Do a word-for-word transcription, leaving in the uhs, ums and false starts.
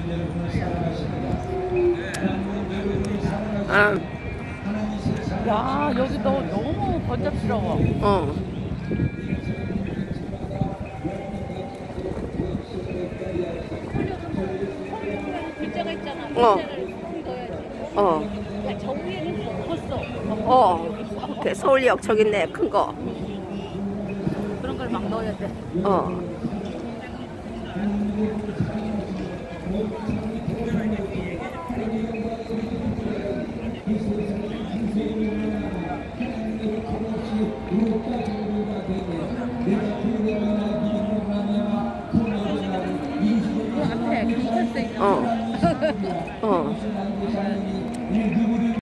아, 야, 여기 너 너무 번잡스러워. 어. 글자가 있잖아. 어. 글자를 읽어야지. 어. 야, 저 위에는 더 컸어. 어. 그 서울역 저기 있네, 큰 거. 그런 걸 막 넣어야 돼. 어. 그 앞에 경찰서 있는 어. 어.